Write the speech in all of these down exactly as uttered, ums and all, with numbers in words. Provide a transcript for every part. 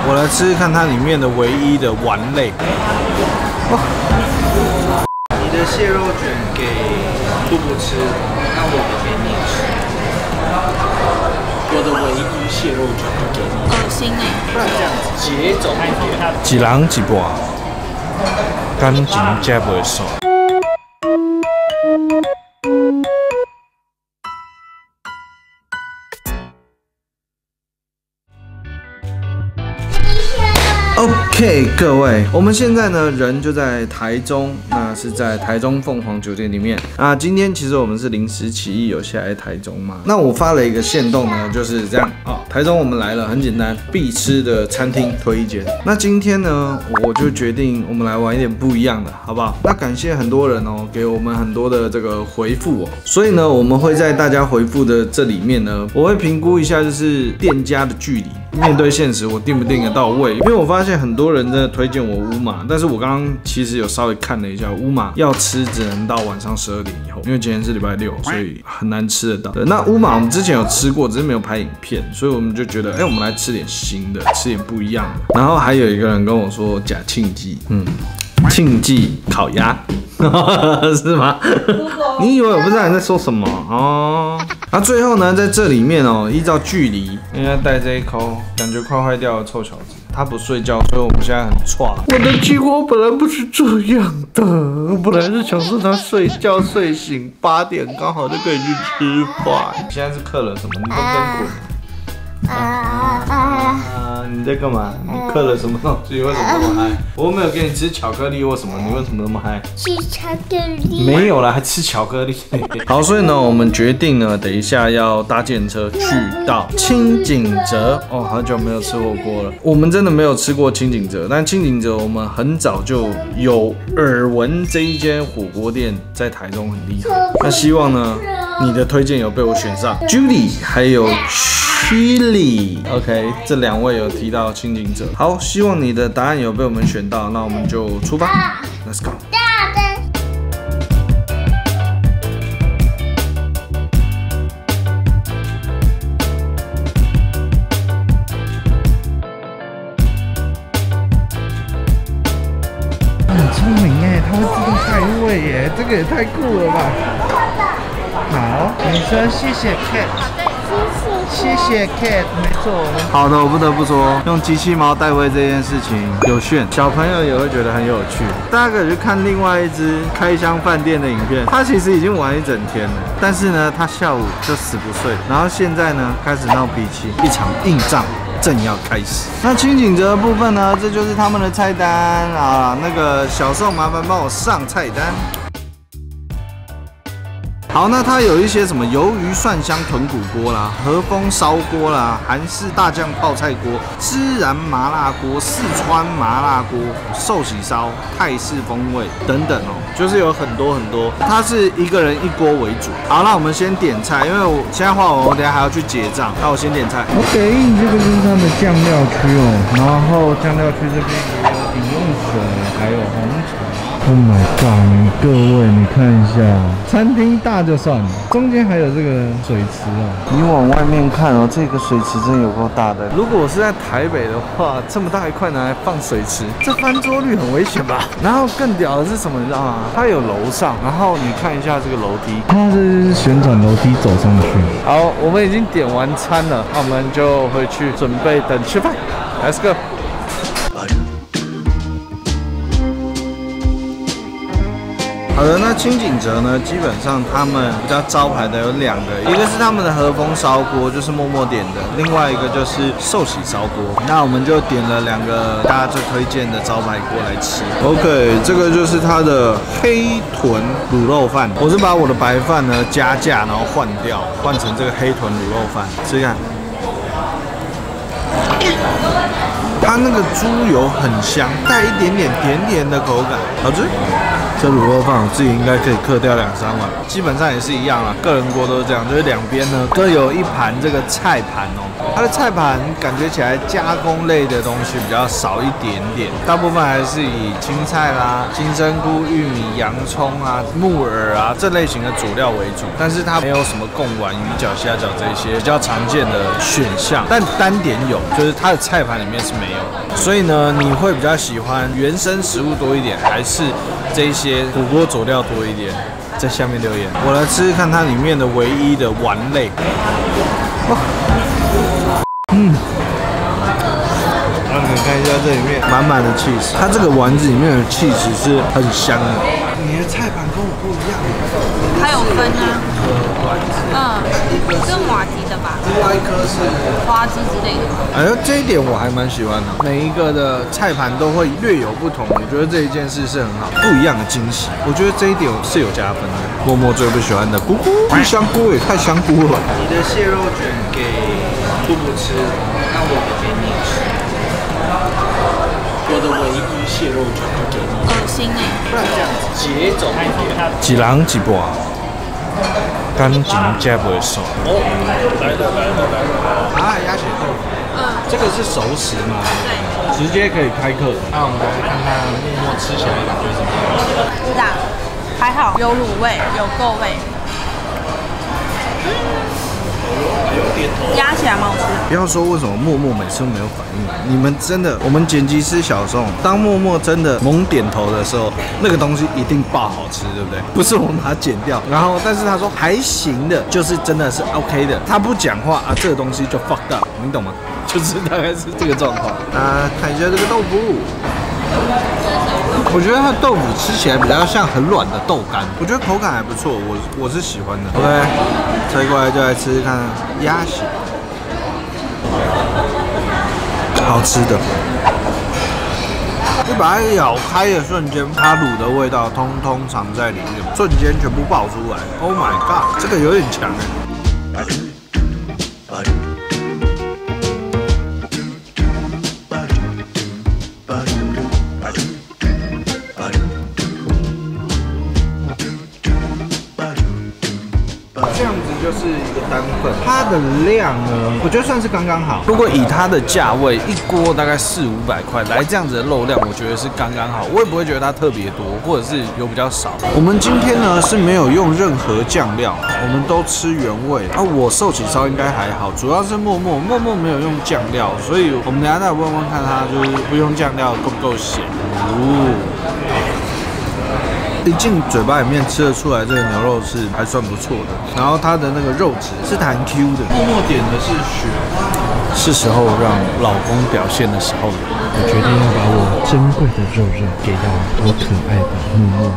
我来吃吃看它里面的唯一的丸类。哇！你的蟹肉卷给兔兔吃，那我的给你吃。我的唯一蟹肉卷就给你。 恶心哎！ 不然这样子，节奏一人一半，感情才袂爽。 OK， 各位，我们现在呢人就在台中，那是在台中凤凰酒店里面。那今天其实我们是临时起意有下来台中嘛，那我发了一个限动呢，就是这样啊、哦，台中我们来了，很简单，必吃的餐厅推一间。那今天呢，我就决定我们来玩一点不一样的，好不好？那感谢很多人哦，给我们很多的这个回复哦，所以呢，我们会在大家回复的这里面呢，我会评估一下就是店家的距离。 面对现实，我订不订得到位？因为我发现很多人真的推荐我乌马，但是我刚刚其实有稍微看了一下，乌马要吃只能到晚上十二点以后，因为今天是礼拜六，所以很难吃得到。对，那乌马我们之前有吃过，只是没有拍影片，所以我们就觉得，哎、欸，我们来吃点新的，吃点不一样的。然后还有一个人跟我说假庆记，嗯，庆记烤鸭。是吗？你以为我不知道你在说什么哦？那、啊、最后呢，在这里面哦，依照距离，应该带这一口感觉快坏掉的臭小子，他不睡觉，所以我们现在很差。我的计划本来不是这样的，我本来是想说他睡觉睡醒八点刚好就可以去吃饭。现在是刻了什么？你都跟滚。 啊啊！你在干嘛？你嗑了什么东西？为什么那么嗨？我又没有给你吃巧克力或什么，你为什么那么嗨？ 吃巧克力？ 没有啦，还吃巧克力。好，所以呢，我们决定呢，等一下要搭计程车去到清景泽。哦，好久没有吃火锅了。我们真的没有吃过清景泽，但清景泽我们很早就有耳闻这一间火锅店在台中很厉害。那希望呢，你的推荐有被我选上 ，Judy 还有。 Chili，OK， 这两位有提到清景者。好，希望你的答案有被我们选到，那我们就出发 ，Let's go。很聪明哎，它会自动开胃耶，这个也太酷了吧！好，你说谢谢 Cat。 谢谢 Cat， 没错。好的，我不得不说，用机器猫代喂这件事情有炫，小朋友也会觉得很有趣。大家可以去看另外一支开箱饭店的影片，他其实已经玩一整天了，但是呢，他下午就死不睡，然后现在呢开始闹脾气，一场硬仗正要开始。那清景泽的部分呢，这就是他们的菜单啊。那个小宋，麻烦帮我上菜单。 好，那它有一些什么鱿鱼蒜香豚骨锅啦、和风烧锅啦、韩式大酱泡菜锅、孜然麻辣锅、四川麻辣锅、寿喜烧、泰式风味等等哦，就是有很多很多。它是一个人一锅为主。好，那我们先点菜，因为我现在画完，我等一下还要去结账。那我先点菜。OK， 这个就是他们酱料区哦，然后酱料区这边也有饮用水，还有红茶。 Oh my god！ 各位，你看一下，餐厅大就算了，中间还有这个水池哦。你往外面看哦，这个水池真有够大的。如果我是在台北的话，这么大一块拿来放水池，这翻桌率很危险吧？然后更屌的是什么，你知道吗？它有楼上，然后你看一下这个楼梯，它是旋转楼梯走上去。好，我们已经点完餐了，那我们就回去准备等吃饭。Let's go。 好的，那清景泽呢，基本上他们比较招牌的有两个，一个是他们的和风烧锅，就是默默点的；另外一个就是寿喜烧锅。那我们就点了两个大家最推荐的招牌锅来吃。OK， 这个就是它的黑豚卤肉饭。我是把我的白饭呢加价，然后换掉，换成这个黑豚卤肉饭，试试看。 它那个猪油很香，带一点点甜甜的口感，好吃。这卤肉饭我自己应该可以嗑掉两三碗，基本上也是一样啊，个人锅都是这样，就是两边呢各有一盘这个菜盘哦。 它的菜盘感觉起来加工类的东西比较少一点点，大部分还是以青菜啦、金针菇、玉米、洋葱啊、木耳啊这类型的主料为主，但是它没有什么贡丸、鱼饺、虾饺这些比较常见的选项，但单点有，就是它的菜盘里面是没有的。所以呢，你会比较喜欢原生食物多一点，还是这些火锅佐料多一点？在下面留言，我来吃吃看它里面的唯一的丸类。哇，嗯，让你们看一下这里面满满的 cheese， 它这个丸子里面的 cheese 是很香的。你的菜盘跟我不一样， 它有分啊，嗯，跟马蹄的吧， 另外一颗是花枝之类的。 哎呦，这一点我还蛮喜欢的，每一个的菜盘都会略有不同，我觉得这一件事是很好，不一样的惊喜，我觉得这一点是有加分的。默默最不喜欢的菇菇，香菇也太香菇了吧！你的蟹肉卷给布布吃，那我给你吃。我的唯一蟹肉卷就给你。 恶心哎！ 不然这样子节奏一点，一人一半，感情才不会爽。哦，来了来了来了！啊，鸭血豆腐，嗯，这个是熟食嘛？ 对， 直接可以开课。那我们来看看默默吃起来感觉怎么样？ 不知道，还好，有卤味，有够味。压起来蛮好吃的。 不要说为什么默默每次都没有反应，你们真的，我们剪辑师小宋，当默默真的猛点头的时候，那个东西一定爆好吃，对不对？不是我们把它剪掉，然后但是他说还行的，就是真的是 OK 的。他不讲话啊，这个东西就 fucked up，你懂吗？就是大概是这个状况。啊，看一下这个豆腐。我觉得它豆腐吃起来比较像很软的豆干，我觉得口感还不错，我我是喜欢的。OK， 再过来就来吃吃看鸭血，好吃的。你把它咬开的瞬间，它卤的味道通通藏在里面，瞬间全部爆出来。Oh my god， 这个有点强哎。这样子就是一个单份，它的量呢，我觉得算是刚刚好。如果以它的价位，一锅大概四五百块，来这样子的肉量，我觉得是刚刚好。我也不会觉得它特别多，或者是有比较少。我们今天呢是没有用任何酱料，我们都吃原味。啊，我寿喜烧应该还好，主要是默默默默没有用酱料，所以我们等一下再问问看它就是不用酱料够不够咸。哦。一进嘴巴里面吃得出来，这个牛肉是还算不错的，然后它的那个肉质是弹 Q 的。默默点的是雪花，是时候让老公表现的时候了。 我决定要把我珍贵的肉肉给到我可爱的默默。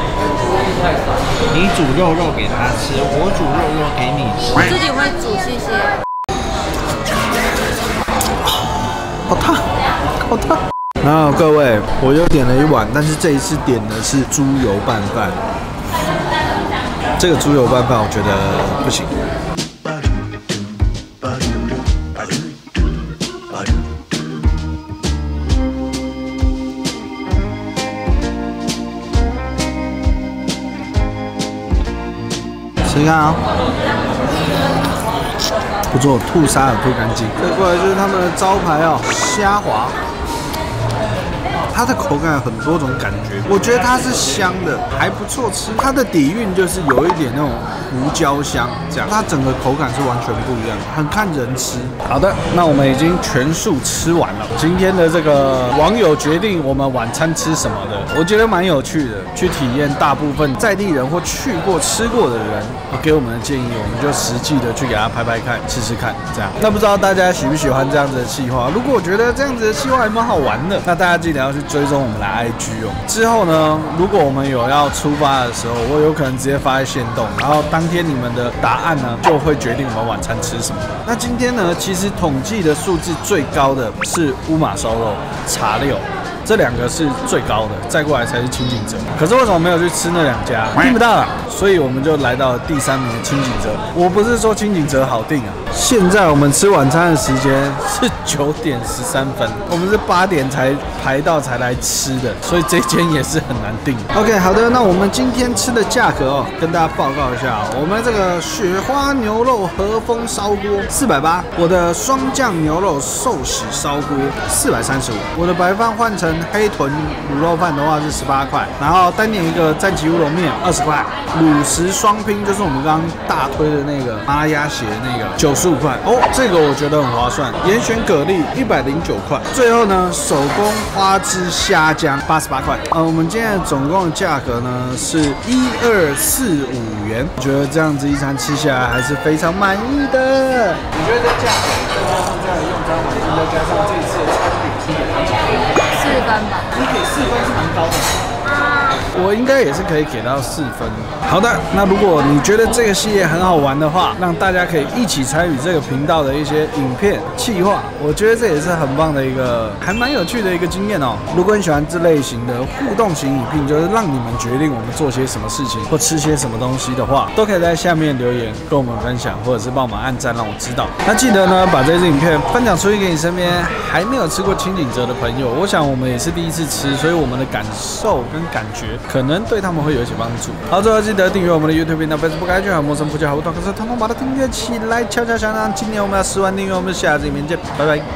你煮肉肉给他吃，我煮肉肉给你吃。 我自己会煮，谢谢。 好烫，好烫。然后各位，我又点了一碗，但是这一次点的是猪油拌饭。这个猪油拌饭我觉得不行。试试看啊，不错，吐沙有吐干净。再过来就是他们的招牌哦，虾滑。它的口感有很多种感觉，我觉得它是香的，还不错吃。它的底蕴就是有一点那种胡椒香，这样它整个口感是完全不一样的，很看人吃。好的，那我们已经全数吃完了。今天的这个网友决定我们晚餐吃什么的，我觉得蛮有趣的，去体验大部分在地人或去过吃过的人给我们的建议，我们就实际的去给他拍拍看，吃吃看，这样。那不知道大家喜不喜欢这样子的企划？如果我觉得这样子的企划还蛮好玩的，那大家记得要去追踪我们的 I G 哦。之后呢，如果我们有要出发的时候，我有可能直接发在限动，然后当天你们的答案呢，就会决定我们晚餐吃什么。那今天呢，其实统计的数字最高的是乌马烧肉、茶六。这两个是最高的，再过来才是清景泽。可是为什么没有去吃那两家？订不到了，所以我们就来到了第三名的清景泽。我不是说清景泽好订啊， 现在我们吃晚餐的时间是九点十三分，我们是八点才排到才来吃的，所以这间也是很难订。OK， 好的，那我们今天吃的价格哦，跟大家报告一下，我们这个雪花牛肉和风烧锅四百八，我的双酱牛肉寿喜烧锅四百三十五，我的白饭换成黑豚卤肉饭的话是十八块，然后单点一个战旗乌龙面二十块，卤食双拼就是我们刚刚大推的那个麻辣鸭血那个九十五块哦，这个我觉得很划算。严选蛤蜊一百零九块，最后呢手工花枝虾浆八十八块。呃，我们今天总共的价格呢是一二四五元，我觉得这样子一餐吃下来还是非常满意的。你觉得这价格再加上这样的用餐环境，再加上这一次的餐点，基本上四分吧？ 你给四分是蛮高的。我应该也是可以给到四分。好的，那如果你觉得这个系列很好玩的话，让大家可以一起参与这个频道的一些影片企划，我觉得这也是很棒的一个，还蛮有趣的一个经验哦。如果你喜欢这类型的互动型影片，就是让你们决定我们做些什么事情或吃些什么东西的话，都可以在下面留言跟我们分享，或者是帮我们按赞让我知道。那记得呢，把这支影片分享出去给你身边还没有吃过清景泽的朋友。我想我们也是第一次吃，所以我们的感受跟感觉可能对他们会有一些帮助。好，最后记得订阅我们的 YouTube 频道 Facebook 还有陌生不加好物团，可是统统把它订阅起来，悄悄响亮。今年我们要十万订阅，我们下次影片见，拜拜。如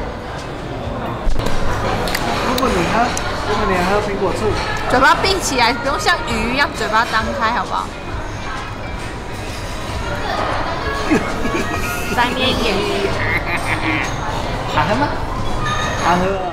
果你喝，如果你喝苹果醋， 嘴巴闭起来，不用像鱼一样嘴巴张开，好不好？三面眼鱼， 好喝吗？好喝。